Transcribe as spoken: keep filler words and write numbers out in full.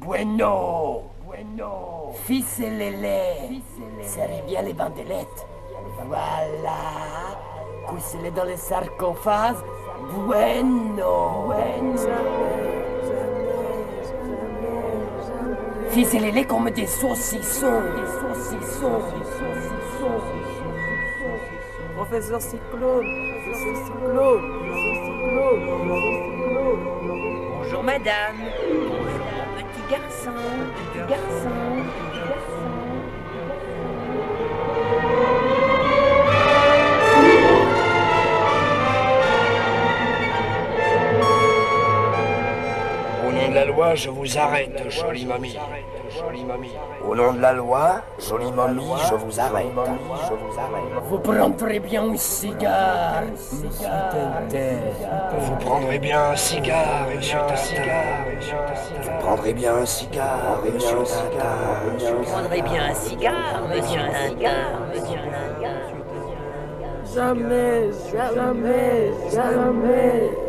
Bueno, bueno. Ficelele. Serrez bien les bandelettes. Voilà. Coussez-les dans les sarcophages. Bueno, bueno. Ficelez-les comme des saucissons. Des saucissons. Des saucissons. Professeur Cyclone, professeur Cyclone, professeur Cyclone. Bonjour madame. Bonjour petit garçon, petit garçon, petit garçon. Au nom de la loi, je vous arrête, jolie mamie. Au nom de la loi, jolie mamie, je vous arrête. Je vous arrête. Vous prendrez bien un cigare. Un cigare. Vous prendrez bien un cigare, monsieur Tintin. Vous prendrez bien un cigare, monsieur Tintin. Vous prendrez bien un cigare, monsieur Tintin, monsieur Tintin. Jamais, jamais, jamais.